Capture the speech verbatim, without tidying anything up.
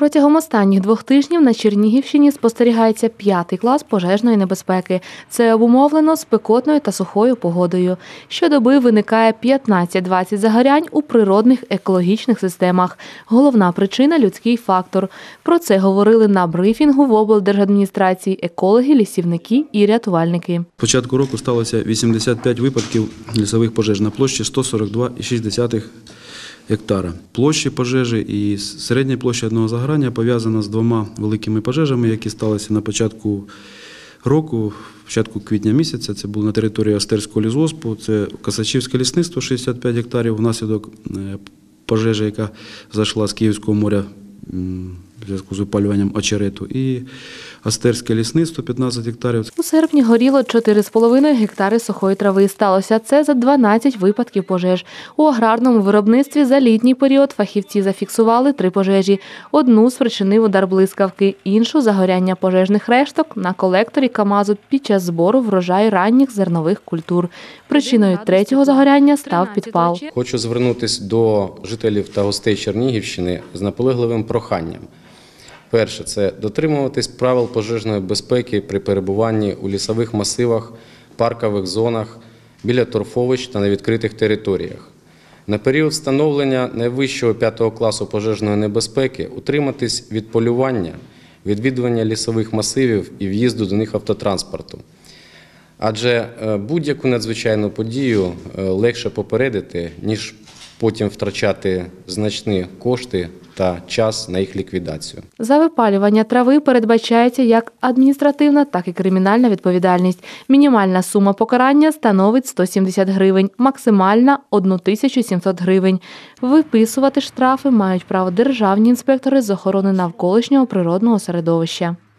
Протягом останніх двох тижнів на Чернігівщині спостерігається п'ятий клас пожежної небезпеки. Це обумовлено спекотною та сухою погодою. Щодоби виникає п'ятнадцять-двадцять загорянь у природних екологічних системах. Головна причина – людський фактор. Про це говорили на брифінгу в облдержадміністрації екологи, лісівники і рятувальники. З початку року сталося вісімдесят п'ять випадків лісових пожеж на площі сто сорок два цілих шість десятих гектара. Площі пожежі і середня площа одного загорання пов'язана з двома великими пожежами, які сталися на початку року, початку квітня місяця. Це було на території Остерського лісгоспу, це Косачівське лісництво шістдесят п'ять гектарів внаслідок пожежі, яка зайшла з Київського моря в зв'язку з опалюванням очерету, і Остерське лісництво п'ятнадцять гектарів. У серпні горіло чотири з половиною гектари сухої трави. Сталося це за дванадцять випадків пожеж. У аграрному виробництві за літній період фахівці зафіксували три пожежі. Одну спричинив удар блискавки, іншу – загоряння пожежних решток на колекторі КАМАЗу під час збору врожаю ранніх зернових культур. Причиною третього загоряння став підпал. Хочу звернутися до жителів та гостей Чернігівщини з наполегливим проханням. Перше – це дотримуватись правил пожежної безпеки при перебуванні у лісових масивах, паркових зонах, біля торфовищ та на відкритих територіях. На період встановлення найвищого п'ятого класу пожежної небезпеки утриматись від полювання, відвідування лісових масивів і в'їзду до них автотранспорту. Адже будь-яку надзвичайну подію легше попередити, ніж потім втрачати значні кошти та час на їх ліквідацію. За випалювання трави передбачається як адміністративна, так і кримінальна відповідальність. Мінімальна сума покарання становить сто сімдесят гривень, максимальна – тисячу сімсот гривень. Виписувати штрафи мають право державні інспектори з охорони навколишнього природного середовища.